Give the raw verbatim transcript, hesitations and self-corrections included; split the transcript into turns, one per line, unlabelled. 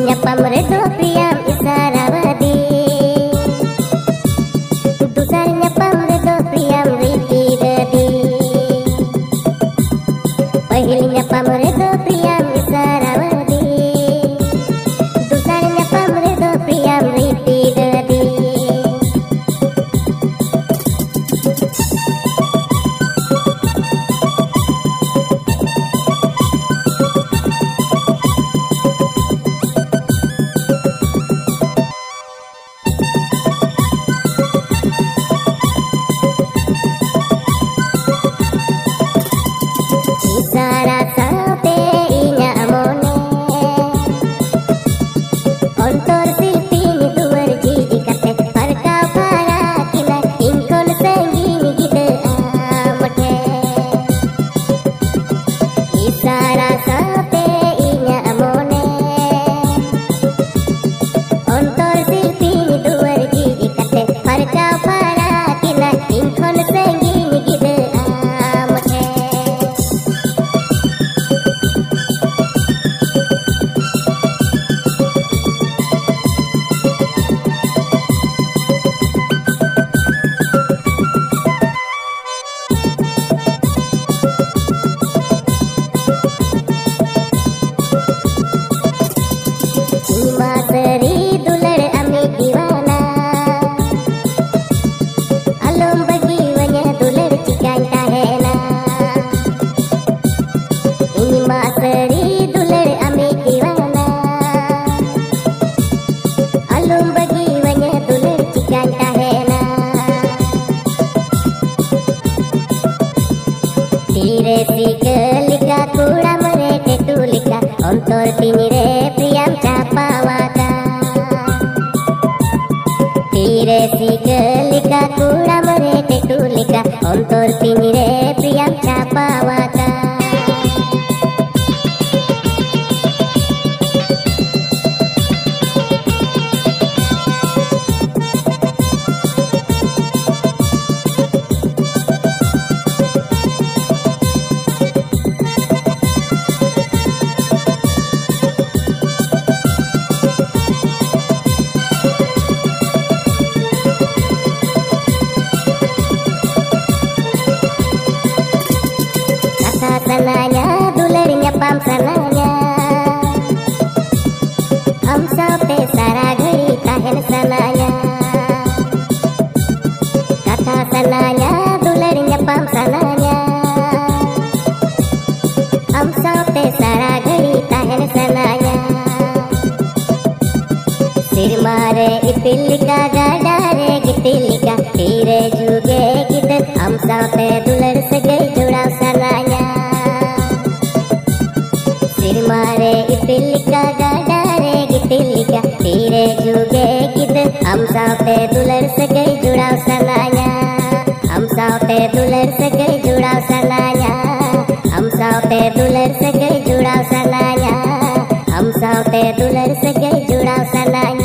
nyapam redo priam isarawadi. Dusar nyapam redo priam riti dedi. Pahil nyapam redo priam isarawadi. Dusar nyapam redo priam riti dedi. Isara saute inya amone ontor silpini duar jiji kate parka para kina inkon senggini gide amate. Isara saute inya amone ontor silpini duar jiji kate parka para kina inkon senggini gide amate. Seri dular ami diwana alom bagi wanya dular cikan tahena. Ini mah seri dular ami diwana alom bagi wanya dular cikan tahena. Tire si kelika kura merete tulika ontor tinire priam capawaka. Tire si kelika kura merete tulika ontor tinire priam capawaka. Sananya dular nyapam sananya am saute sara gari tahen sananya. Kata sananya dular nyapam sananya am saute sara gari tahen sananya. Sir mare ipilika gadare gitilika tire juge gidet am saute dular segai jurau sananya. Sir mare ipilika gadare gitilika tire juge gidet am saute dular segai jurau sananya. Am saute dular segai jurau sananya. Am saute dular segai jurau sananya. Am saute dular segai jurau sananya.